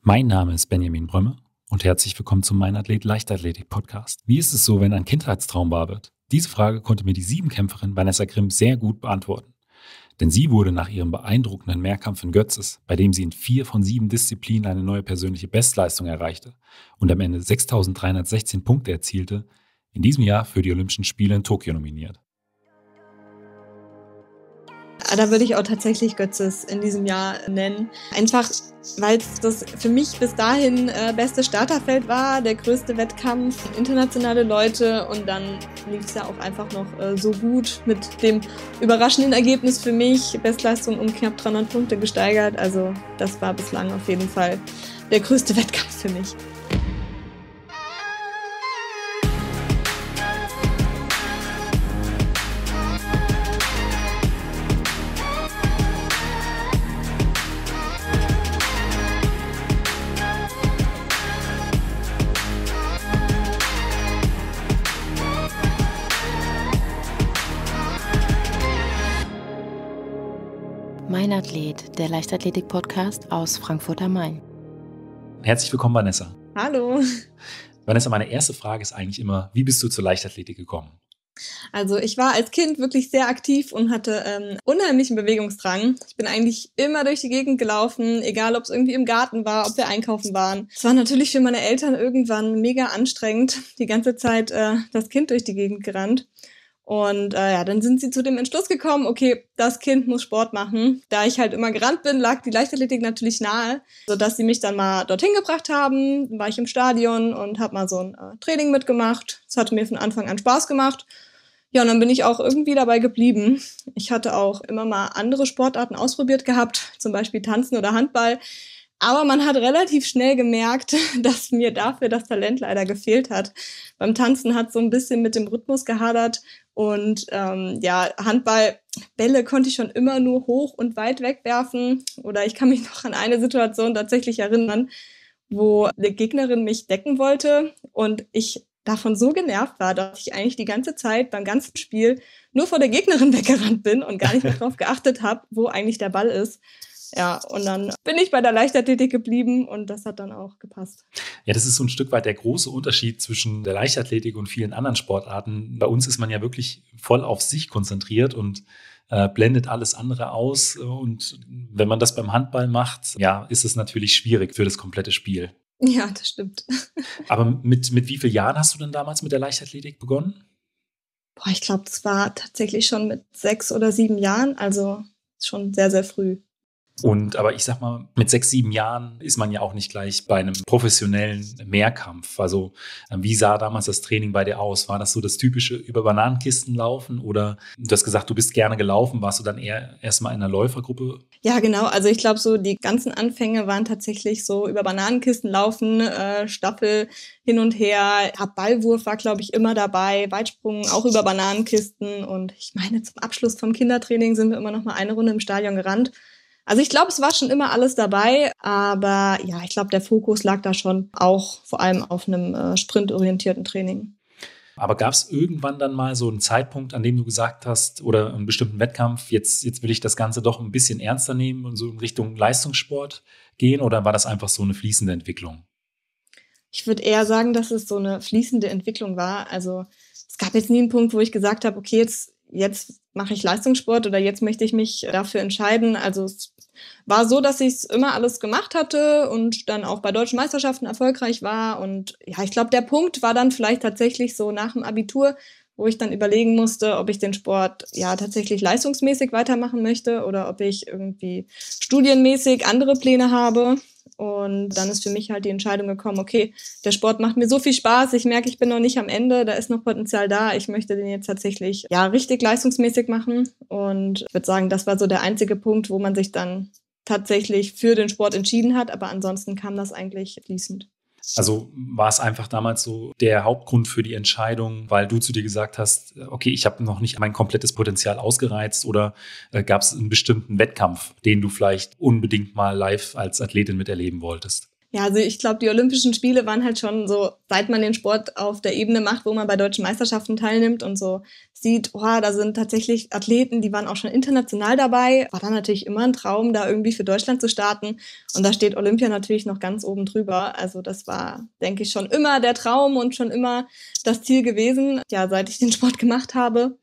Mein Name ist Benjamin Brömme und herzlich willkommen zum Mein Athlet Leichtathletik Podcast. Wie ist es so, wenn ein Kindheitstraum wahr wird? Diese Frage konnte mir die Siebenkämpferin Vanessa Grimm sehr gut beantworten. Denn sie wurde nach ihrem beeindruckenden Mehrkampf in Götzis, bei dem sie in 4 von 7 Disziplinen eine neue persönliche Bestleistung erreichte und am Ende 6.316 Punkte erzielte, in diesem Jahr für die Olympischen Spiele in Tokio nominiert. Da würde ich auch tatsächlich Götzis in diesem Jahr nennen. Einfach, weil es das für mich bis dahin beste Starterfeld war, der größte Wettkampf, internationale Leute, und dann lief es ja auch einfach noch so gut mit dem überraschenden Ergebnis für mich. Bestleistung um knapp 300 Punkte gesteigert. Also das war bislang auf jeden Fall der größte Wettkampf für mich. Mein Athlet, der Leichtathletik-Podcast aus Frankfurt am Main. Herzlich willkommen, Vanessa. Hallo. Vanessa, meine erste Frage ist eigentlich immer, wie bist du zur Leichtathletik gekommen? Also ich war als Kind wirklich sehr aktiv und hatte unheimlichen Bewegungsdrang. Ich bin eigentlich immer durch die Gegend gelaufen, egal ob es irgendwie im Garten war, ob wir einkaufen waren. Es war natürlich für meine Eltern irgendwann mega anstrengend, die ganze Zeit das Kind durch die Gegend gerannt. Und dann sind sie zu dem Entschluss gekommen, okay, das Kind muss Sport machen. Da ich halt immer gerannt bin, lag die Leichtathletik natürlich nahe, sodass sie mich dann mal dorthin gebracht haben. Dann war ich im Stadion und habe mal so ein Training mitgemacht. Das hatte mir von Anfang an Spaß gemacht. Ja, und dann bin ich auch irgendwie dabei geblieben. Ich hatte auch immer mal andere Sportarten ausprobiert gehabt, zum Beispiel Tanzen oder Handball. Aber man hat relativ schnell gemerkt, dass mir dafür das Talent leider gefehlt hat. Beim Tanzen hat so ein bisschen mit dem Rhythmus gehadert. Und Handballbälle konnte ich schon immer nur hoch und weit wegwerfen. Oder ich kann mich noch an eine Situation tatsächlich erinnern, wo eine Gegnerin mich decken wollte und ich davon so genervt war, dass ich eigentlich die ganze Zeit beim ganzen Spiel nur vor der Gegnerin weggerannt bin und gar nicht mehr darauf geachtet habe, wo eigentlich der Ball ist. Ja, und dann bin ich bei der Leichtathletik geblieben und das hat dann auch gepasst. Ja, das ist so ein Stück weit der große Unterschied zwischen der Leichtathletik und vielen anderen Sportarten. Bei uns ist man ja wirklich voll auf sich konzentriert und blendet alles andere aus. Und wenn man das beim Handball macht, ja, ist es natürlich schwierig für das komplette Spiel. Ja, das stimmt. Aber mit wie vielen Jahren hast du denn damals mit der Leichtathletik begonnen? Ich glaube, das war tatsächlich schon mit 6 oder 7 Jahren, also schon sehr, sehr früh. Aber ich sag mal, mit 6, 7 Jahren ist man ja auch nicht gleich bei einem professionellen Mehrkampf. Also wie sah damals das Training bei dir aus? War das so das typische über Bananenkisten laufen oder du hast gesagt, du bist gerne gelaufen, warst du dann eher erstmal in einer Läufergruppe? Ja, genau. Also ich glaube, so die ganzen Anfänge waren tatsächlich so über Bananenkisten laufen, Staffel hin und her. Ballwurf war, glaube ich, immer dabei, Weitsprung auch über Bananenkisten. Und ich meine, zum Abschluss vom Kindertraining sind wir immer noch mal eine Runde im Stadion gerannt. Also ich glaube, es war schon immer alles dabei, aber ja, ich glaube, der Fokus lag da schon auch vor allem auf einem sprintorientierten Training. Aber gab es irgendwann dann mal so einen Zeitpunkt, an dem du gesagt hast, oder einen bestimmten Wettkampf, jetzt will ich das Ganze doch ein bisschen ernster nehmen und so in Richtung Leistungssport gehen, oder war das einfach so eine fließende Entwicklung? Ich würde eher sagen, dass es so eine fließende Entwicklung war. Also es gab jetzt nie einen Punkt, wo ich gesagt habe, okay, jetzt mache ich Leistungssport oder jetzt möchte ich mich dafür entscheiden. Also es war so, dass ich es immer alles gemacht hatte und dann auch bei deutschen Meisterschaften erfolgreich war. Und ja, ich glaube, der Punkt war dann vielleicht tatsächlich so nach dem Abitur, wo ich dann überlegen musste, ob ich den Sport ja tatsächlich leistungsmäßig weitermachen möchte oder ob ich irgendwie studienmäßig andere Pläne habe. Und dann ist für mich halt die Entscheidung gekommen, okay, der Sport macht mir so viel Spaß, ich merke, ich bin noch nicht am Ende, da ist noch Potenzial da, ich möchte den jetzt tatsächlich ja richtig leistungsmäßig machen. Und ich würde sagen, das war so der einzige Punkt, wo man sich dann tatsächlich für den Sport entschieden hat, aber ansonsten kam das eigentlich fließend. Also war es einfach damals so der Hauptgrund für die Entscheidung, weil du zu dir gesagt hast, okay, ich habe noch nicht mein komplettes Potenzial ausgereizt, oder gab es einen bestimmten Wettkampf, den du vielleicht unbedingt mal live als Athletin miterleben wolltest? Ja, also ich glaube, die Olympischen Spiele waren halt schon so, seit man den Sport auf der Ebene macht, wo man bei deutschen Meisterschaften teilnimmt und so sieht, da sind tatsächlich Athleten, die waren auch schon international dabei. War dann natürlich immer ein Traum, da irgendwie für Deutschland zu starten. Und da steht Olympia natürlich noch ganz oben drüber. Also das war, denke ich, schon immer der Traum und schon immer das Ziel gewesen, ja, seit ich den Sport gemacht habe.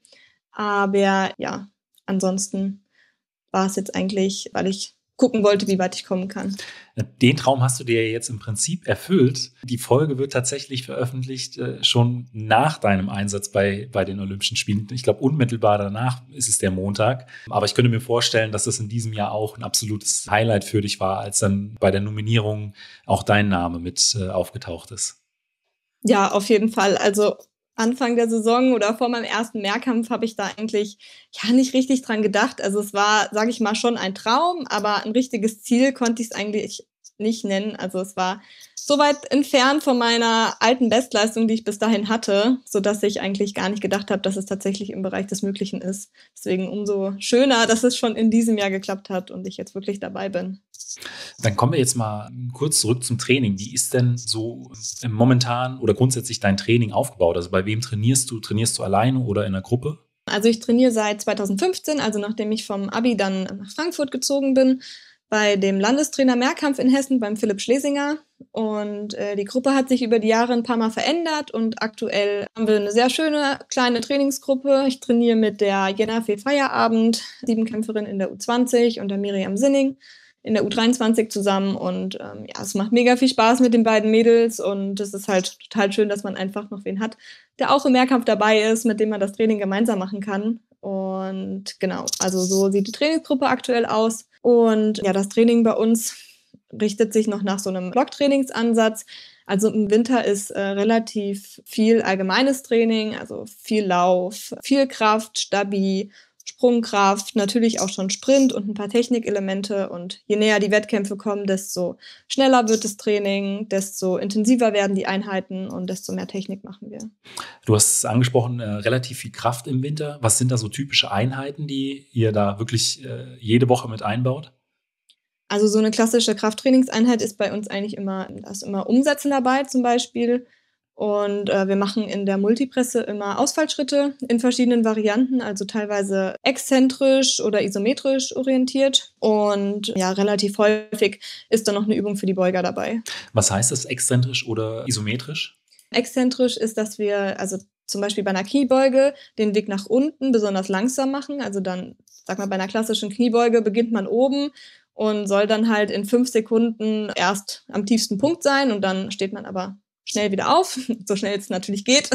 Aber ja, ansonsten war es jetzt eigentlich, weil ich gucken wollte, wie weit ich kommen kann. Den Traum hast du dir jetzt im Prinzip erfüllt. Die Folge wird tatsächlich veröffentlicht schon nach deinem Einsatz bei den Olympischen Spielen. Ich glaube, unmittelbar danach ist es der Montag. Aber ich könnte mir vorstellen, dass das in diesem Jahr auch ein absolutes Highlight für dich war, als dann bei der Nominierung auch dein Name mit aufgetaucht ist. Ja, auf jeden Fall. Also Anfang der Saison oder vor meinem ersten Mehrkampf habe ich da eigentlich nicht richtig dran gedacht. Also es war, sage ich mal, schon ein Traum, aber ein richtiges Ziel konnte ich es eigentlich nicht nennen. Also es war so weit entfernt von meiner alten Bestleistung, die ich bis dahin hatte, sodass ich eigentlich gar nicht gedacht habe, dass es tatsächlich im Bereich des Möglichen ist. Deswegen umso schöner, dass es schon in diesem Jahr geklappt hat und ich jetzt wirklich dabei bin. Dann kommen wir jetzt mal kurz zurück zum Training. Wie ist denn so momentan oder grundsätzlich dein Training aufgebaut? Also bei wem trainierst du? Trainierst du alleine oder in einer Gruppe? Also ich trainiere seit 2015, also nachdem ich vom Abi dann nach Frankfurt gezogen bin, bei dem Landestrainer Mehrkampf in Hessen, beim Philipp Schlesinger. Und die Gruppe hat sich über die Jahre ein paar Mal verändert und aktuell haben wir eine sehr schöne kleine Trainingsgruppe. Ich trainiere mit der Jenna Fehlfeierabend, Siebenkämpferin in der U20, und der Miriam Sinning in der U23 zusammen. Und es macht mega viel Spaß mit den beiden Mädels und es ist halt total schön, dass man einfach noch wen hat, der auch im Mehrkampf dabei ist, mit dem man das Training gemeinsam machen kann. Und genau, also so sieht die Trainingsgruppe aktuell aus. Und ja, das Training bei uns richtet sich noch nach so einem Blocktrainingsansatz. Also im Winter ist relativ viel allgemeines Training, also viel Lauf, viel Kraft, Stabi, Sprungkraft, natürlich auch schon Sprint und ein paar Technikelemente. Und je näher die Wettkämpfe kommen, desto schneller wird das Training, desto intensiver werden die Einheiten und desto mehr Technik machen wir. Du hast es angesprochen, relativ viel Kraft im Winter. Was sind da so typische Einheiten, die ihr da wirklich jede Woche mit einbaut? Also so eine klassische Krafttrainingseinheit ist bei uns eigentlich immer Umsetzen dabei zum Beispiel. Und wir machen in der Multipresse immer Ausfallschritte in verschiedenen Varianten, also teilweise exzentrisch oder isometrisch orientiert. Und ja, relativ häufig ist dann noch eine Übung für die Beuger dabei. Was heißt das, exzentrisch oder isometrisch? Exzentrisch ist, dass wir also zum Beispiel bei einer Kniebeuge den Weg nach unten besonders langsam machen. Also dann, sag mal, bei einer klassischen Kniebeuge beginnt man oben und soll dann halt in 5 Sekunden erst am tiefsten Punkt sein und dann steht man aber schnell wieder auf, so schnell es natürlich geht.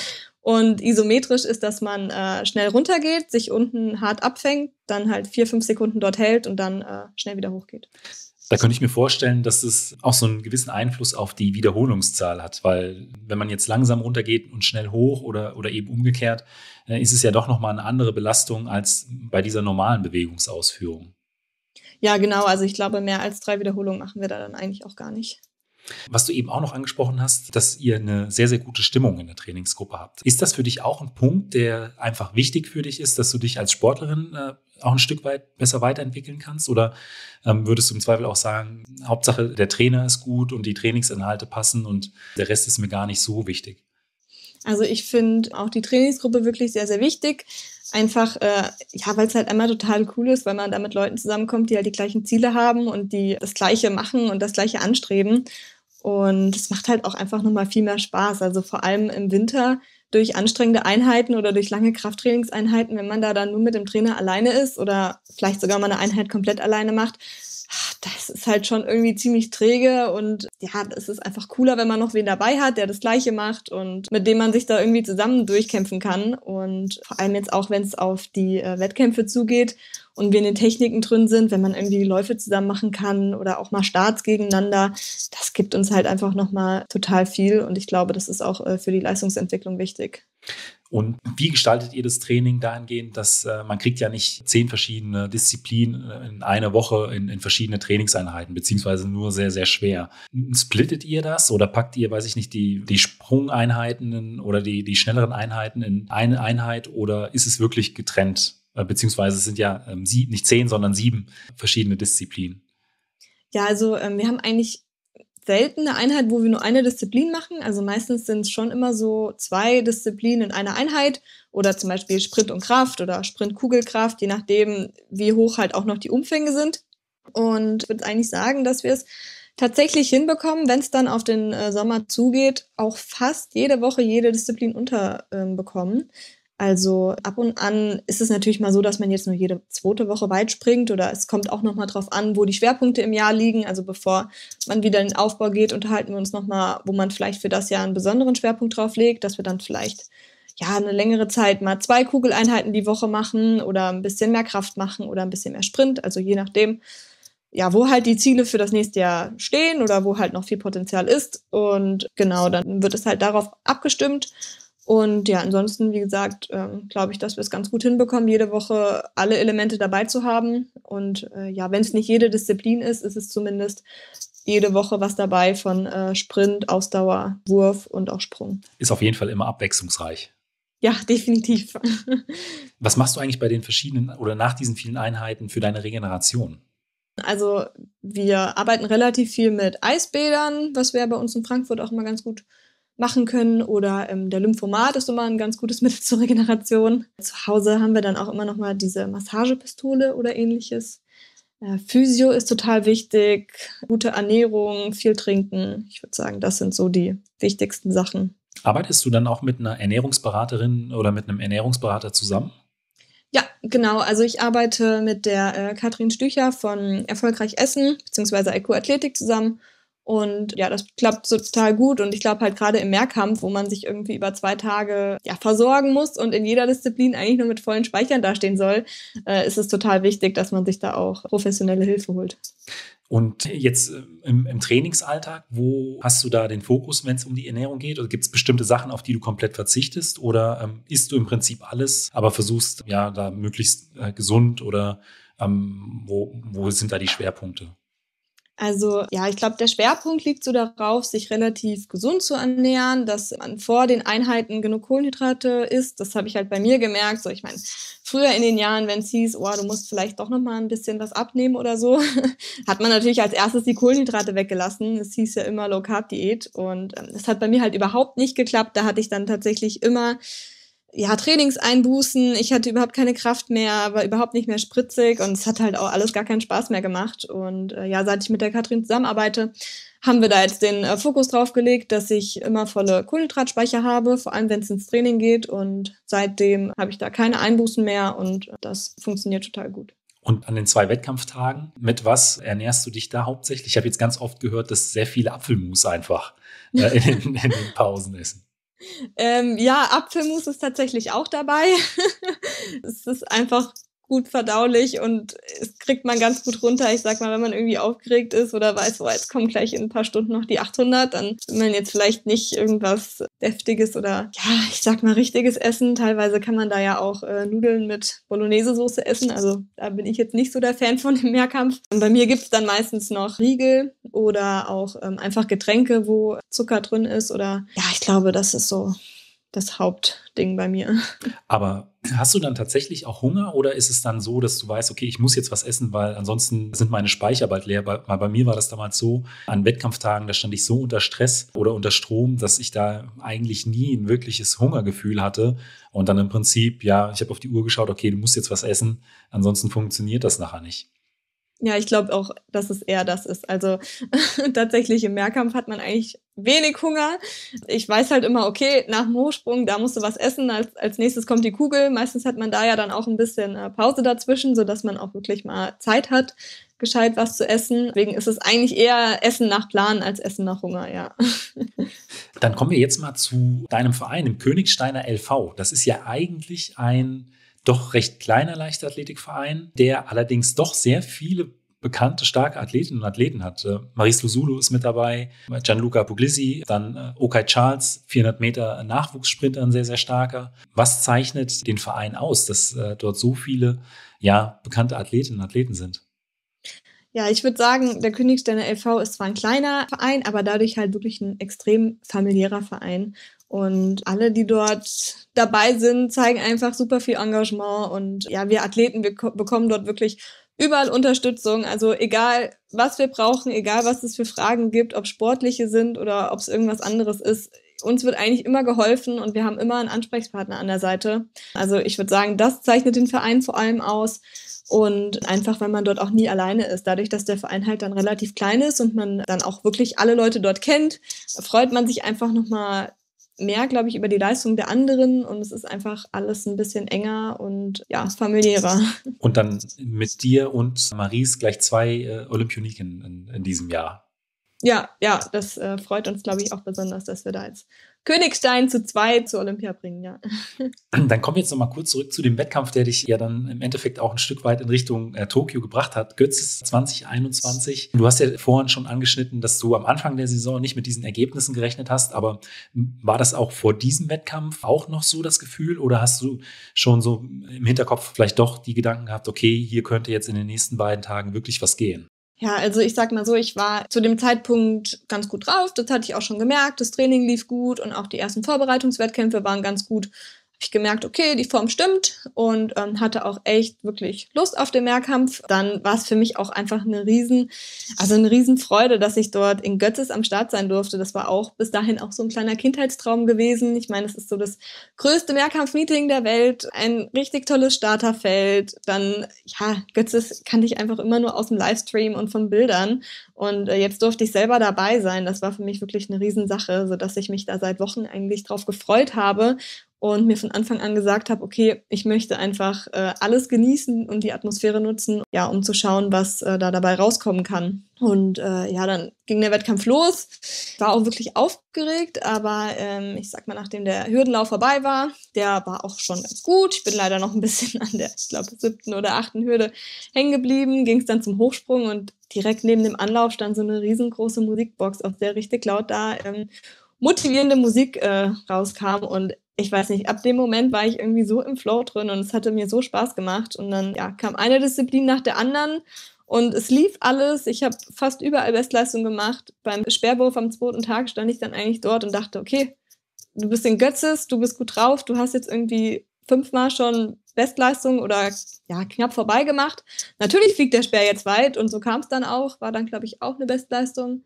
Und isometrisch ist, dass man schnell runtergeht, sich unten hart abfängt, dann halt 4-5 Sekunden dort hält und dann schnell wieder hochgeht. Da könnte ich mir vorstellen, dass es auch so einen gewissen Einfluss auf die Wiederholungszahl hat, weil wenn man jetzt langsam runtergeht und schnell hoch oder eben umgekehrt, ist es ja doch nochmal eine andere Belastung als bei dieser normalen Bewegungsausführung. Ja, genau. Also ich glaube, mehr als 3 Wiederholungen machen wir da dann eigentlich auch gar nicht. Was du eben auch noch angesprochen hast, dass ihr eine sehr, sehr gute Stimmung in der Trainingsgruppe habt. Ist das für dich auch ein Punkt, der einfach wichtig für dich ist, dass du dich als Sportlerin auch ein Stück weit besser weiterentwickeln kannst? Oder würdest du im Zweifel auch sagen, Hauptsache der Trainer ist gut und die Trainingsinhalte passen und der Rest ist mir gar nicht so wichtig? Also ich finde auch die Trainingsgruppe wirklich sehr, sehr wichtig. Einfach, weil es halt einmal total cool ist, weil man da mit Leuten zusammenkommt, die halt die gleichen Ziele haben und die das Gleiche machen und das Gleiche anstreben. Und es macht halt auch einfach nochmal viel mehr Spaß. Also vor allem im Winter durch anstrengende Einheiten oder durch lange Krafttrainingseinheiten, wenn man da dann nur mit dem Trainer alleine ist oder vielleicht sogar mal eine Einheit komplett alleine macht, das ist halt schon irgendwie ziemlich träge und ja, es ist einfach cooler, wenn man noch wen dabei hat, der das Gleiche macht und mit dem man sich da irgendwie zusammen durchkämpfen kann. Und vor allem jetzt auch, wenn es auf die Wettkämpfe zugeht und wir in den Techniken drin sind, wenn man irgendwie die Läufe zusammen machen kann oder auch mal Starts gegeneinander, das gibt uns halt einfach nochmal total viel und ich glaube, das ist auch für die Leistungsentwicklung wichtig. Und wie gestaltet ihr das Training dahingehend, dass man kriegt ja nicht 10 verschiedene Disziplinen in einer Woche in verschiedene Trainingseinheiten, beziehungsweise nur sehr, sehr schwer. Splittet ihr das oder packt ihr, weiß ich nicht, die Sprungeinheiten oder die schnelleren Einheiten in eine Einheit oder ist es wirklich getrennt? Beziehungsweise es sind ja nicht 10, sondern 7 verschiedene Disziplinen. Ja, also wir haben eigentlich selten eine Einheit, wo wir nur eine Disziplin machen. Also meistens sind es schon immer so 2 Disziplinen in einer Einheit oder zum Beispiel Sprint und Kraft oder Sprint-Kugelkraft, je nachdem, wie hoch halt auch noch die Umfänge sind. Und ich würde eigentlich sagen, dass wir es tatsächlich hinbekommen, wenn es dann auf den Sommer zugeht, auch fast jede Woche jede Disziplin unterbekommen. Also ab und an ist es natürlich mal so, dass man jetzt nur jede 2. Woche weit springt oder es kommt auch nochmal drauf an, wo die Schwerpunkte im Jahr liegen. Also bevor man wieder in den Aufbau geht, unterhalten wir uns nochmal, wo man vielleicht für das Jahr einen besonderen Schwerpunkt drauf legt, dass wir dann vielleicht eine längere Zeit mal 2 Kugeleinheiten die Woche machen oder ein bisschen mehr Kraft machen oder ein bisschen mehr Sprint. Also je nachdem, wo halt die Ziele für das nächste Jahr stehen oder wo halt noch viel Potenzial ist. Und genau, dann wird es halt darauf abgestimmt. Und ja, ansonsten, wie gesagt, glaube ich, dass wir es ganz gut hinbekommen, jede Woche alle Elemente dabei zu haben. Und wenn es nicht jede Disziplin ist, ist es zumindest jede Woche was dabei von Sprint, Ausdauer, Wurf und auch Sprung. Ist auf jeden Fall immer abwechslungsreich. Ja, definitiv. Was machst du eigentlich bei den verschiedenen oder nach diesen vielen Einheiten für deine Regeneration? Also wir arbeiten relativ viel mit Eisbädern, was wir bei uns in Frankfurt auch immer ganz gut machen können. Oder der Lymphomat ist immer ein ganz gutes Mittel zur Regeneration. Zu Hause haben wir dann auch immer noch mal diese Massagepistole oder ähnliches. Physio ist total wichtig, gute Ernährung, viel trinken. Ich würde sagen, das sind so die wichtigsten Sachen. Arbeitest du dann auch mit einer Ernährungsberaterin oder mit einem Ernährungsberater zusammen? Ja, genau. Also ich arbeite mit der Katrin Stücher von Erfolgreich Essen bzw. IQ Athletik zusammen. Und ja, das klappt so total gut. Und ich glaube halt gerade im Mehrkampf, wo man sich irgendwie über 2 Tage versorgen muss und in jeder Disziplin eigentlich nur mit vollen Speichern dastehen soll, ist es total wichtig, dass man sich da auch professionelle Hilfe holt. Und jetzt im Trainingsalltag, wo hast du da den Fokus, wenn es um die Ernährung geht? Oder gibt es bestimmte Sachen, auf die du komplett verzichtest? Oder isst du im Prinzip alles, aber versuchst da möglichst gesund oder wo sind da die Schwerpunkte? Also ich glaube, der Schwerpunkt liegt so darauf, sich relativ gesund zu ernähren, dass man vor den Einheiten genug Kohlenhydrate isst. Das habe ich halt bei mir gemerkt. So, ich meine, früher in den Jahren, wenn es hieß, du musst vielleicht doch noch mal ein bisschen was abnehmen oder so, hat man natürlich als erstes die Kohlenhydrate weggelassen. Es hieß ja immer Low-Carb-Diät und das hat bei mir halt überhaupt nicht geklappt. Da hatte ich dann tatsächlich immer Trainingseinbußen, ich hatte überhaupt keine Kraft mehr, war überhaupt nicht mehr spritzig und es hat halt auch alles gar keinen Spaß mehr gemacht. Und seit ich mit der Katrin zusammenarbeite, haben wir da jetzt den Fokus drauf gelegt, dass ich immer volle Kohlenhydratspeicher habe, vor allem wenn es ins Training geht. Und seitdem habe ich da keine Einbußen mehr und das funktioniert total gut. Und an den 2 Wettkampftagen, mit was ernährst du dich da hauptsächlich? Ich habe jetzt ganz oft gehört, dass sehr viele Apfelmus einfach in den Pausen essen. Apfelmus ist tatsächlich auch dabei. Es ist einfach gut verdaulich und es kriegt man ganz gut runter. Ich sag mal, wenn man irgendwie aufgeregt ist oder weiß, jetzt kommen gleich in ein paar Stunden noch die 800, dann will man jetzt vielleicht nicht irgendwas Deftiges oder ich sag mal richtiges essen. Teilweise kann man da ja auch Nudeln mit Bolognese-Soße essen. Also da bin ich jetzt nicht so der Fan von dem Mehrkampf. Und bei mir gibt's dann meistens noch Riegel oder auch einfach Getränke, wo Zucker drin ist oder ich glaube, das ist so das Hauptding bei mir. Aber hast du dann tatsächlich auch Hunger oder ist es dann so, dass du weißt, okay, ich muss jetzt was essen, weil ansonsten sind meine Speicher bald leer? Weil bei mir war das damals so, an Wettkampftagen, da stand ich so unter Stress oder unter Strom, dass ich da eigentlich nie ein wirkliches Hungergefühl hatte. Und dann im Prinzip, ich habe auf die Uhr geschaut, okay, du musst jetzt was essen, ansonsten funktioniert das nachher nicht. Ja, ich glaube auch, dass es eher das ist. Also tatsächlich im Mehrkampf hat man eigentlich wenig Hunger. Ich weiß halt immer, okay, nach dem Hochsprung, da musst du was essen. Als nächstes kommt die Kugel. Meistens hat man da ja dann auch ein bisschen Pause dazwischen, sodass man auch wirklich mal Zeit hat, gescheit was zu essen. Deswegen ist es eigentlich eher Essen nach Plan als Essen nach Hunger, ja. Dann kommen wir jetzt mal zu deinem Verein, dem Königsteiner LV. Das ist ja eigentlich ein doch recht kleiner Leichtathletikverein, der allerdings doch sehr viele bekannte, starke Athletinnen und Athleten hat. Maris Lusulu ist mit dabei, Gianluca Puglisi, dann Okay Charles, 400 Meter Nachwuchssprinter, ein sehr, sehr starker. Was zeichnet den Verein aus, dass dort so viele bekannte Athletinnen und Athleten sind? Ja, ich würde sagen, der Königsteiner LV ist zwar ein kleiner Verein, aber dadurch halt wirklich ein extrem familiärer Verein. Und alle, die dort dabei sind, zeigen einfach super viel Engagement. Und wir Athleten, wir bekommen dort wirklich überall Unterstützung. Also egal, was wir brauchen, egal, was es für Fragen gibt, ob sportliche sind oder ob es irgendwas anderes ist. Uns wird eigentlich immer geholfen und wir haben immer einen Ansprechpartner an der Seite. Also ich würde sagen, das zeichnet den Verein vor allem aus. Und einfach, weil man dort auch nie alleine ist. Dadurch, dass der Verein halt dann relativ klein ist und man dann auch wirklich alle Leute dort kennt, freut man sich einfach nochmal mehr, glaube ich, über die Leistung der anderen. Und es ist einfach alles ein bisschen enger und ja, familiärer. Und dann mit dir und Maries gleich 2 Olympioniken in diesem Jahr. Ja, das freut uns, glaube ich, auch besonders, dass wir da jetzt Königstein zu 2 zur Olympia bringen, ja. Dann kommen wir jetzt noch mal kurz zurück zu dem Wettkampf, der dich ja dann im Endeffekt auch ein Stück weit in Richtung Tokio gebracht hat. Götzis 2021. Du hast ja vorhin schon angeschnitten, dass du am Anfang der Saison nicht mit diesen Ergebnissen gerechnet hast, aber war das auch vor diesem Wettkampf auch noch so das Gefühl oder hast du schon so im Hinterkopf vielleicht doch die Gedanken gehabt, okay, hier könnte jetzt in den nächsten beiden Tagen wirklich was gehen? Ja, also ich sag mal so, ich war zu dem Zeitpunkt ganz gut drauf. Das hatte ich auch schon gemerkt. Das Training lief gut und auch die ersten Vorbereitungswettkämpfe waren ganz gut. Habe ich gemerkt, okay, die Form stimmt und hatte auch echt wirklich Lust auf den Mehrkampf. Dann war es für mich auch einfach eine Riesenfreude, dass ich dort in Götzis am Start sein durfte. Das war auch bis dahin auch so ein kleiner Kindheitstraum gewesen. Ich meine, es ist so das größte Mehrkampf-Meeting der Welt, ein richtig tolles Starterfeld. Dann, ja, Götzis kannte ich einfach immer nur aus dem Livestream und von Bildern. Und jetzt durfte ich selber dabei sein. Das war für mich wirklich eine Riesensache, sodass ich mich da seit Wochen eigentlich drauf gefreut habe. Und mir von Anfang an gesagt habe, okay, ich möchte einfach alles genießen und die Atmosphäre nutzen, ja, um zu schauen, was da dabei rauskommen kann. Und dann ging der Wettkampf los. Ich war auch wirklich aufgeregt, aber ich sag mal, nachdem der Hürdenlauf vorbei war, der war auch schon ganz gut. Ich bin leider noch ein bisschen an der, ich glaube, 7. oder 8. Hürde hängen geblieben. Ging es dann zum Hochsprung und direkt neben dem Anlauf stand so eine riesengroße Musikbox, aus der richtig laut da motivierende Musik rauskam. Und ich weiß nicht, ab dem Moment war ich irgendwie so im Flow drin und es hatte mir so Spaß gemacht. Und dann kam eine Disziplin nach der anderen und es lief alles. Ich habe fast überall Bestleistung gemacht. Beim Speerwurf am 2. Tag stand ich dann eigentlich dort und dachte, okay, du bist in Götzis, du bist gut drauf, du hast jetzt irgendwie 5-mal schon Bestleistung oder ja, knapp vorbei gemacht. Natürlich fliegt der Speer jetzt weit und so kam es dann auch. War dann, glaube ich, auch eine Bestleistung.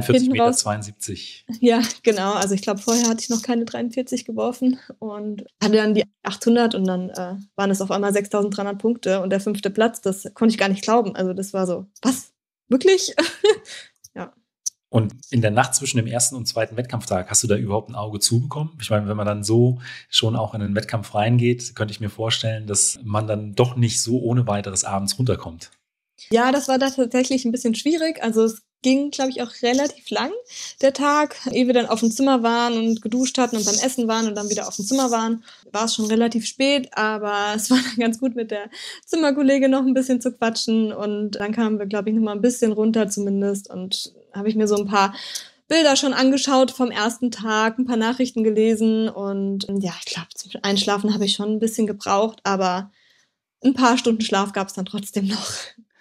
43,72 Meter. Ja, genau. Also ich glaube, vorher hatte ich noch keine 43 geworfen und hatte dann die 800 und dann waren es auf einmal 6.300 Punkte und der 5. Platz, das konnte ich gar nicht glauben. Also das war so, was? Wirklich? Ja. Und in der Nacht zwischen dem 1. und 2. Wettkampftag, hast du da überhaupt ein Auge zubekommen? Ich meine, wenn man dann so schon auch in den Wettkampf reingeht, könnte ich mir vorstellen, dass man dann doch nicht so ohne weiteres abends runterkommt. Ja, das war da tatsächlich ein bisschen schwierig. Also es ging, glaube ich, auch relativ lang, der Tag. Ehe wir dann auf dem Zimmer waren und geduscht hatten und beim Essen waren und dann wieder auf dem Zimmer waren, war es schon relativ spät, aber es war dann ganz gut, mit der Zimmerkollegin noch ein bisschen zu quatschen und dann kamen wir, glaube ich, noch mal ein bisschen runter zumindest und habe ich mir so ein paar Bilder schon angeschaut vom ersten Tag, ein paar Nachrichten gelesen und ja, ich glaube, zum Einschlafen habe ich schon ein bisschen gebraucht, aber ein paar Stunden Schlaf gab es dann trotzdem noch.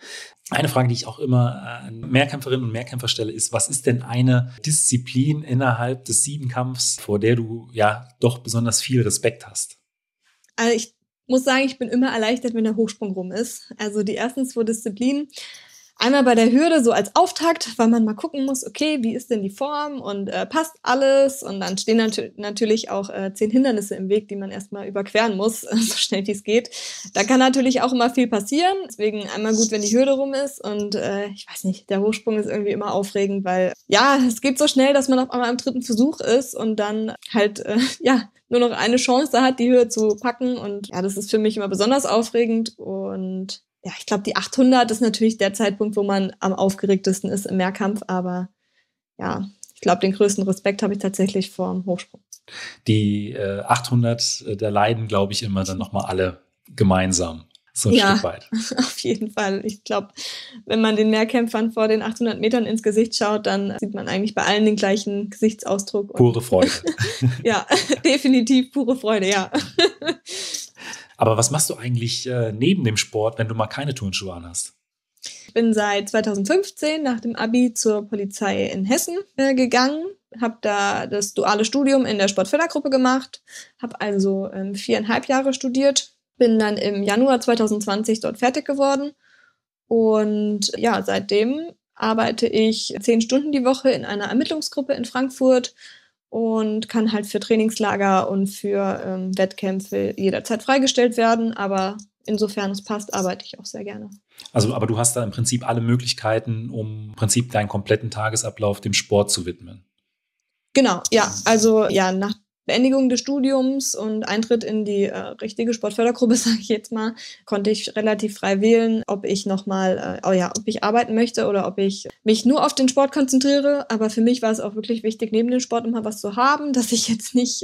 Eine Frage, die ich auch immer an Mehrkämpferinnen und Mehrkämpfer stelle, ist, was ist denn eine Disziplin innerhalb des Siebenkampfs, vor der du ja doch besonders viel Respekt hast? Also ich muss sagen, ich bin immer erleichtert, wenn der Hochsprung rum ist. Also die ersten 2 Disziplinen. Einmal bei der Hürde so als Auftakt, weil man mal gucken muss, okay, wie ist denn die Form und passt alles? Und dann stehen natürlich auch 10 Hindernisse im Weg, die man erstmal überqueren muss, so schnell wie es geht. Da kann natürlich auch immer viel passieren. Deswegen einmal gut, wenn die Hürde rum ist. Und ich weiß nicht, der Hochsprung ist irgendwie immer aufregend, weil ja, es geht so schnell, dass man auf einmal am 3. Versuch ist und dann halt nur noch eine Chance hat, die Höhe zu packen. Und ja, das ist für mich immer besonders aufregend. Und ja, ich glaube, die 800 ist natürlich der Zeitpunkt, wo man am aufgeregtesten ist im Mehrkampf. Aber ja, ich glaube, den größten Respekt habe ich tatsächlich vorm Hochsprung. Die 800, da leiden, glaube ich, immer dann nochmal alle gemeinsam. So ein Stück weit. Auf jeden Fall. Ich glaube, wenn man den Mehrkämpfern vor den 800 Metern ins Gesicht schaut, dann sieht man eigentlich bei allen den gleichen Gesichtsausdruck. Pure Freude. Ja, definitiv pure Freude, ja. Aber was machst du eigentlich neben dem Sport, wenn du mal keine Turnschuhe anhast? Ich bin seit 2015 nach dem Abi zur Polizei in Hessen gegangen, habe da das duale Studium in der Sportfördergruppe gemacht, habe also 4,5 Jahre studiert, bin dann im Januar 2020 dort fertig geworden Und ja, seitdem arbeite ich 10 Stunden die Woche in einer Ermittlungsgruppe in Frankfurt und kann halt für Trainingslager und für Wettkämpfe jederzeit freigestellt werden. Aber insofern es passt, arbeite ich auch sehr gerne. Also, aber du hast da im Prinzip alle Möglichkeiten, um im Prinzip deinen kompletten Tagesablauf dem Sport zu widmen. Genau, ja. Also ja, nach Beendigung des Studiums und Eintritt in die richtige Sportfördergruppe, sage ich jetzt mal, konnte ich relativ frei wählen, ob ich nochmal, ob ich arbeiten möchte oder ob ich mich nur auf den Sport konzentriere. Aber für mich war es auch wirklich wichtig, neben dem Sport immer was zu haben, dass ich jetzt nicht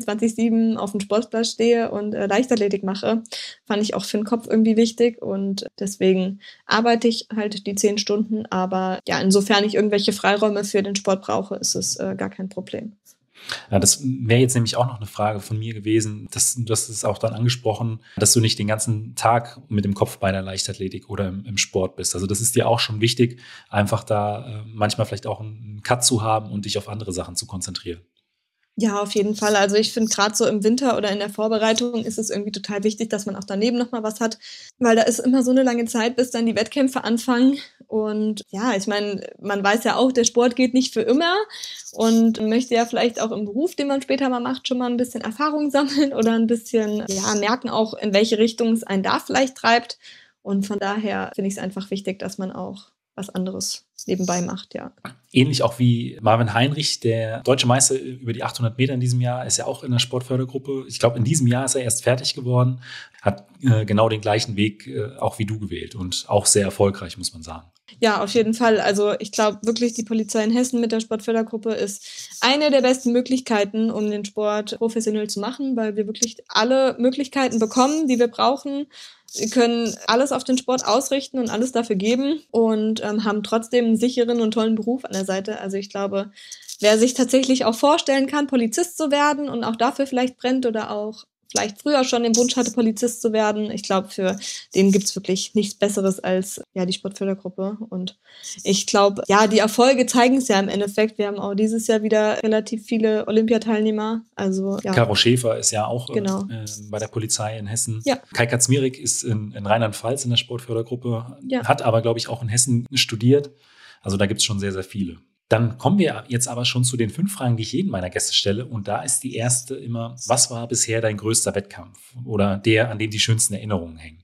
24/7 auf dem Sportplatz stehe und Leichtathletik mache. Fand ich auch für den Kopf irgendwie wichtig und deswegen arbeite ich halt die 10 Stunden. Aber ja, insofern ich irgendwelche Freiräume für den Sport brauche, ist es gar kein Problem. Ja, das wäre jetzt nämlich auch noch eine Frage von mir gewesen. Du hast es auch dann angesprochen, dass du nicht den ganzen Tag mit dem Kopf bei der Leichtathletik oder im Sport bist. Also das ist dir auch schon wichtig, einfach da manchmal vielleicht auch einen Cut zu haben und dich auf andere Sachen zu konzentrieren. Ja, auf jeden Fall. Also ich finde, gerade so im Winter oder in der Vorbereitung ist es irgendwie total wichtig, dass man auch daneben nochmal was hat, weil da ist immer so eine lange Zeit, bis dann die Wettkämpfe anfangen. Und ja, ich meine, man weiß ja auch, der Sport geht nicht für immer und möchte ja vielleicht auch im Beruf, den man später mal macht, schon mal ein bisschen Erfahrung sammeln oder ein bisschen merken auch, in welche Richtung es einen da vielleicht treibt. Und von daher finde ich es einfach wichtig, dass man auch was anderes nebenbei macht, ja. Ähnlich auch wie Marvin Heinrich, der deutsche Meister über die 800 Meter in diesem Jahr, ist ja auch in der Sportfördergruppe. Ich glaube, in diesem Jahr ist er erst fertig geworden, hat genau den gleichen Weg auch wie du gewählt und auch sehr erfolgreich, muss man sagen. Ja, auf jeden Fall. Also ich glaube wirklich, die Polizei in Hessen mit der Sportfördergruppe ist eine der besten Möglichkeiten, um den Sport professionell zu machen, weil wir wirklich alle Möglichkeiten bekommen, die wir brauchen. Wir können alles auf den Sport ausrichten und alles dafür geben und haben trotzdem einen sicheren und tollen Beruf an der Seite. Also ich glaube, wer sich tatsächlich auch vorstellen kann, Polizist zu werden und auch dafür vielleicht brennt oder auch vielleicht früher schon den Wunsch hatte, Polizist zu werden, ich glaube, für den gibt's wirklich nichts Besseres als die Sportfördergruppe. Und ich glaube, die Erfolge zeigen es ja im Endeffekt. Wir haben auch dieses Jahr wieder relativ viele Olympiateilnehmer. Also Caro Schäfer ist ja auch genau. Bei der Polizei in Hessen. Ja. Kai Katzmirek ist in Rheinland-Pfalz in der Sportfördergruppe, Ja. hat aber, glaube ich, auch in Hessen studiert. Also da gibt's schon sehr, sehr viele. Dann kommen wir jetzt aber schon zu den 5 Fragen, die ich jedem meiner Gäste stelle. Und da ist die erste immer, was war bisher dein größter Wettkampf? Oder der, an dem die schönsten Erinnerungen hängen?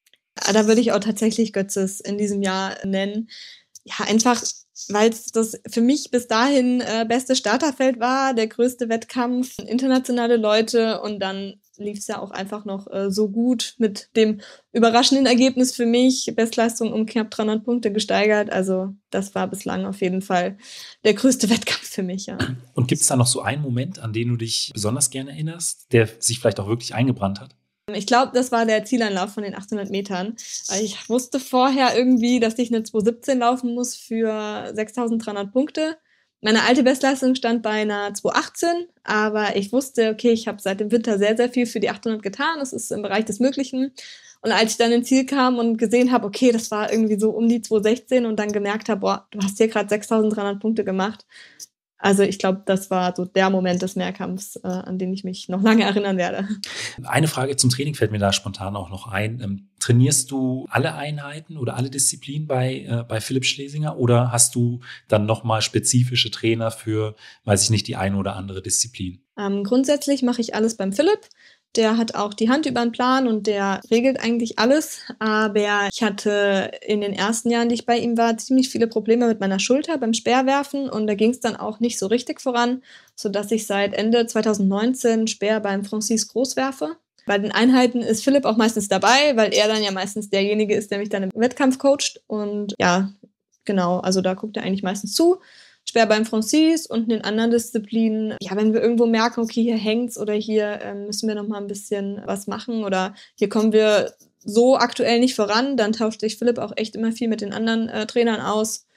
Da würde ich auch tatsächlich Götzes in diesem Jahr nennen. Ja, einfach, weil es das für mich bis dahin beste Starterfeld war, der größte Wettkampf, internationale Leute und dann lief es ja auch einfach noch so gut mit dem überraschenden Ergebnis für mich, Bestleistung um knapp 300 Punkte gesteigert. Also das war bislang auf jeden Fall der größte Wettkampf für mich, ja. Und gibt es da noch so einen Moment, an den du dich besonders gerne erinnerst, der sich vielleicht auch wirklich eingebrannt hat? Ich glaube, das war der Zieleinlauf von den 800 Metern. Ich wusste vorher irgendwie, dass ich eine 2:17 laufen muss für 6.300 Punkte. Meine alte Bestleistung stand bei einer 2:18, aber ich wusste, okay, ich habe seit dem Winter sehr, sehr viel für die 800 getan. Das ist im Bereich des Möglichen. Und als ich dann ins Ziel kam und gesehen habe, okay, das war irgendwie so um die 2:16 und dann gemerkt habe, boah, du hast hier gerade 6.300 Punkte gemacht. Also ich glaube, das war so der Moment des Mehrkampfs, an den ich mich noch lange erinnern werde. Eine Frage zum Training fällt mir da spontan auch noch ein. Trainierst du alle Einheiten oder alle Disziplinen bei Philipp Schlesinger oder hast du dann nochmal spezifische Trainer für, weiß ich nicht, die eine oder andere Disziplin? Grundsätzlich mache ich alles beim Philipp. Der hat auch die Hand über den Plan und der regelt eigentlich alles. Aber ich hatte in den ersten Jahren, die ich bei ihm war, ziemlich viele Probleme mit meiner Schulter beim Speerwerfen. Und da ging es dann auch nicht so richtig voran, sodass ich seit Ende 2019 Speer beim Francis Groß werfe. Bei den Einheiten ist Philipp auch meistens dabei, weil er dann ja meistens derjenige ist, der mich dann im Wettkampf coacht. Und ja, genau, also da guckt er eigentlich meistens zu. Speer beim Francis und in den anderen Disziplinen, ja, wenn wir irgendwo merken, okay, hier hängt's oder hier müssen wir noch mal ein bisschen was machen oder hier kommen wir so aktuell nicht voran, dann tauscht sich Philipp auch echt immer viel mit den anderen Trainern aus.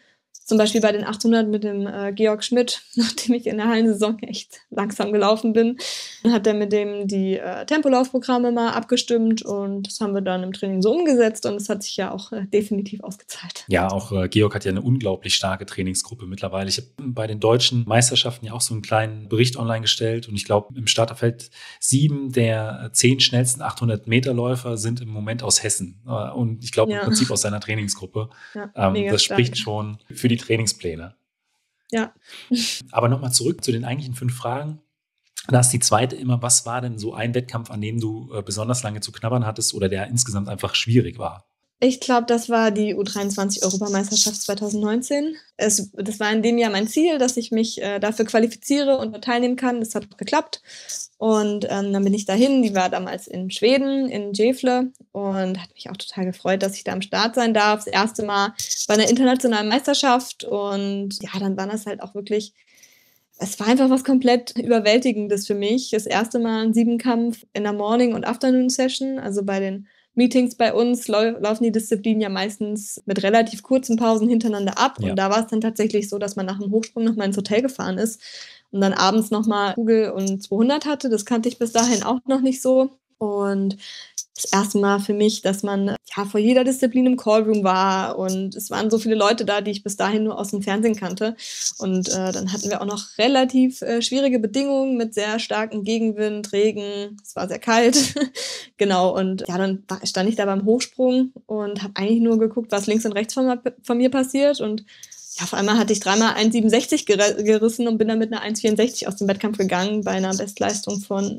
Zum Beispiel bei den 800 mit dem Georg Schmidt, nachdem ich in der Hallensaison echt langsam gelaufen bin, hat er mit dem die Tempolaufprogramme mal abgestimmt und das haben wir dann im Training so umgesetzt und es hat sich ja auch definitiv ausgezahlt. Ja, auch Georg hat ja eine unglaublich starke Trainingsgruppe mittlerweile. Ich habe bei den deutschen Meisterschaften ja auch so einen kleinen Bericht online gestellt und ich glaube, im Starterfeld 7 der 10 schnellsten 800-Meter-Läufer sind im Moment aus Hessen und ich glaube im Prinzip aus seiner Trainingsgruppe. Ja, das spricht schon für die Trainingspläne. Ja. Aber nochmal zurück zu den eigentlichen 5 Fragen. Da ist die zweite immer, was war denn so ein Wettkampf, an dem du besonders lange zu knabbern hattest oder der insgesamt einfach schwierig war? Ich glaube, das war die U23-Europameisterschaft 2019. Das war in dem Jahr mein Ziel, dass ich mich dafür qualifiziere und teilnehmen kann. Das hat geklappt. Und dann bin ich dahin. Die war damals in Schweden, in Gefle. Und hat mich auch total gefreut, dass ich da am Start sein darf. Das erste Mal bei einer internationalen Meisterschaft. Und ja, dann war das halt auch wirklich... Es war einfach was komplett Überwältigendes für mich. Das erste Mal ein 7-Kampf in der Morning- und Afternoon-Session. Also bei den Meetings bei uns laufen die Disziplinen ja meistens mit relativ kurzen Pausen hintereinander ab. Ja. Und da war es dann tatsächlich so, dass man nach dem Hochsprung nochmal ins Hotel gefahren ist und dann abends nochmal Kugel und 200 hatte. Das kannte ich bis dahin auch noch nicht so. Und das erste Mal für mich, dass man ja vor jeder Disziplin im Callroom war und es waren so viele Leute da, die ich bis dahin nur aus dem Fernsehen kannte. Und dann hatten wir auch noch relativ schwierige Bedingungen mit sehr starkem Gegenwind, Regen, es war sehr kalt. Genau, und ja, dann stand ich da beim Hochsprung und habe eigentlich nur geguckt, was links und rechts von mir passiert und ja, auf einmal hatte ich 3-mal 1,67 gerissen und bin dann mit einer 1,64 aus dem Wettkampf gegangen bei einer Bestleistung von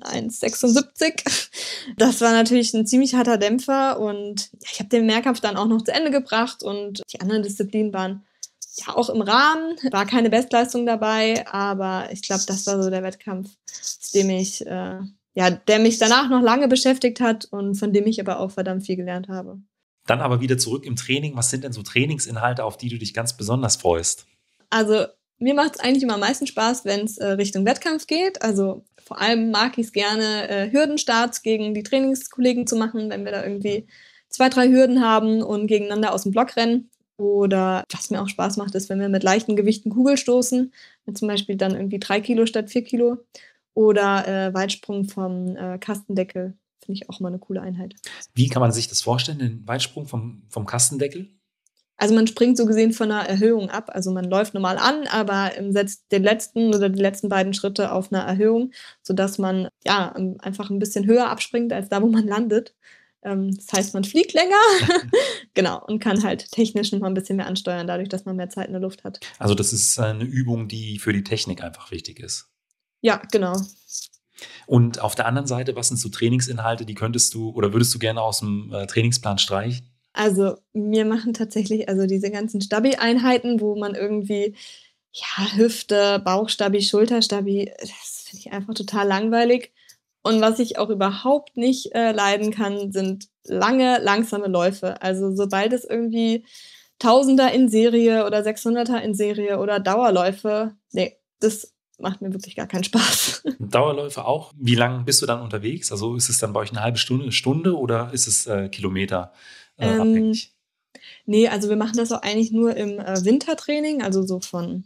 1,76. Das war natürlich ein ziemlich harter Dämpfer und ja, ich habe den Mehrkampf dann auch noch zu Ende gebracht und die anderen Disziplinen waren ja auch im Rahmen. War keine Bestleistung dabei, aber ich glaube, das war so der Wettkampf, der mich danach noch lange beschäftigt hat und von dem ich aber auch verdammt viel gelernt habe. Dann aber wieder zurück im Training. Was sind denn so Trainingsinhalte, auf die du dich ganz besonders freust? Also mir macht es eigentlich immer am meisten Spaß, wenn es Richtung Wettkampf geht. Also vor allem mag ich es gerne, Hürdenstarts gegen die Trainingskollegen zu machen, wenn wir da irgendwie 2-3 Hürden haben und gegeneinander aus dem Block rennen. Oder was mir auch Spaß macht, ist, wenn wir mit leichten Gewichten Kugel stoßen. Zum Beispiel dann irgendwie 3 Kilo statt 4 Kilo. Oder Weitsprung vom Kastendeckel. Finde ich auch mal eine coole Einheit. Wie kann man sich das vorstellen, den Weitsprung vom Kastendeckel? Also man springt so gesehen von einer Erhöhung ab. Also man läuft normal an, aber setzt den letzten oder die letzten beiden Schritte auf eine Erhöhung, sodass man ja einfach ein bisschen höher abspringt, als da, wo man landet. Das heißt, man fliegt länger, genau, und kann halt technisch noch mal ein bisschen mehr ansteuern, dadurch, dass man mehr Zeit in der Luft hat. Also das ist eine Übung, die für die Technik einfach wichtig ist. Ja, genau. Und auf der anderen Seite, was sind so Trainingsinhalte, die könntest du oder würdest du gerne aus dem Trainingsplan streichen? Also mir machen tatsächlich diese ganzen Stabi-Einheiten, wo man irgendwie Hüfte, Bauchstabi, Schulterstabi, das finde ich einfach total langweilig. Und was ich auch überhaupt nicht leiden kann, sind lange, langsame Läufe. Also sobald es irgendwie Tausender in Serie oder 600er in Serie oder Dauerläufe, nee, das macht mir wirklich gar keinen Spaß. Dauerläufe auch? Wie lange bist du dann unterwegs? Also ist es dann bei euch eine halbe Stunde, eine Stunde oder ist es Kilometer abhängig? Nee, also wir machen das auch eigentlich nur im Wintertraining, also so von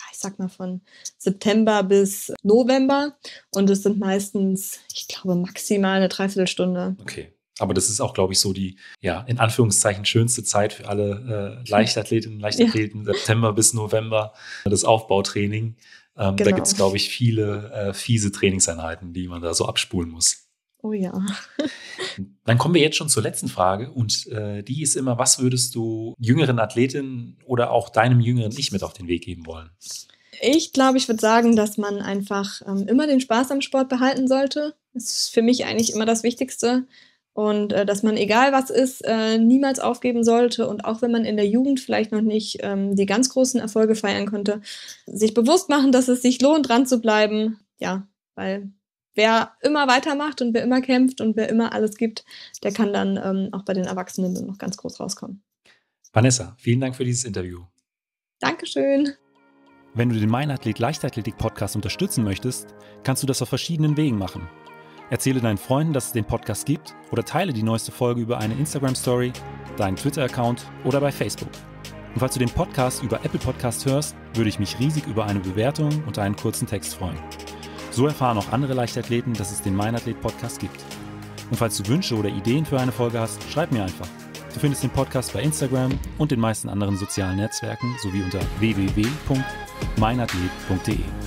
September bis November. Und es sind meistens, ich glaube, maximal eine Dreiviertelstunde. Okay. Aber das ist auch, glaube ich, so die, in Anführungszeichen, schönste Zeit für alle Leichtathletinnen und Leichtathleten, September bis November, das Aufbautraining. Genau. Da gibt es, glaube ich, viele fiese Trainingseinheiten, die man da so abspulen muss. Oh ja. Dann kommen wir jetzt schon zur letzten Frage und die ist immer, was würdest du jüngeren Athletinnen oder auch deinem jüngeren Ich mit auf den Weg geben wollen? Ich glaube, ich würde sagen, dass man einfach immer den Spaß am Sport behalten sollte. Das ist für mich eigentlich immer das Wichtigste. Und dass man, egal was ist, niemals aufgeben sollte. Und auch wenn man in der Jugend vielleicht noch nicht die ganz großen Erfolge feiern konnte, sich bewusst machen, dass es sich lohnt, dran zu bleiben. Ja, weil wer immer weitermacht und wer immer kämpft und wer immer alles gibt, der kann dann auch bei den Erwachsenen noch ganz groß rauskommen. Vanessa, vielen Dank für dieses Interview. Dankeschön. Wenn du den Mein Athlet Leichtathletik Podcast unterstützen möchtest, kannst du das auf verschiedenen Wegen machen. Erzähle deinen Freunden, dass es den Podcast gibt oder teile die neueste Folge über eine Instagram-Story, deinen Twitter-Account oder bei Facebook. Und falls du den Podcast über Apple Podcast hörst, würde ich mich riesig über eine Bewertung und einen kurzen Text freuen. So erfahren auch andere Leichtathleten, dass es den Meinathlet-Podcast gibt. Und falls du Wünsche oder Ideen für eine Folge hast, schreib mir einfach. Du findest den Podcast bei Instagram und den meisten anderen sozialen Netzwerken sowie unter www.meinathlet.de.